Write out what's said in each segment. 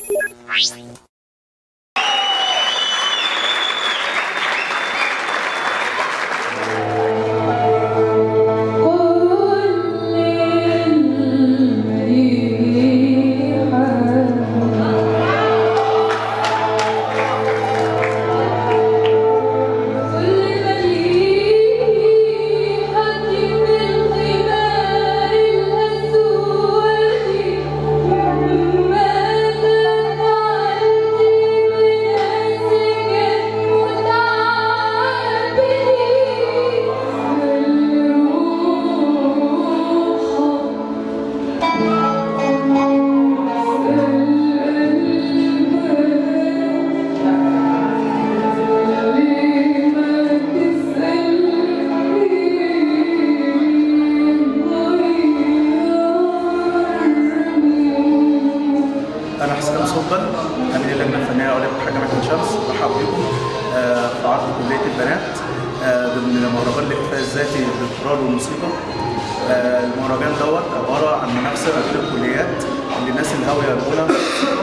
أنا حسين صبل أمين اللجنة الفنية العليا بحاجة عين شمس. برحب بكم في عرض كلية البنات ضمن مهرجان الاحتفال الذاتي للكورال والموسيقى. المهرجان دوت عبارة عن منافسة ما بين الكليات اللي الناس الهاوية الأولى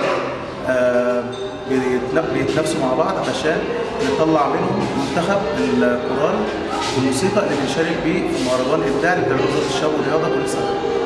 بيتنافسوا مع بعض علشان نطلع منهم منتخب الكورال والموسيقى اللي بنشارك بيه في مهرجان الإبداع اللي بتعمله وزارة الشباب والرياضة كل سنة.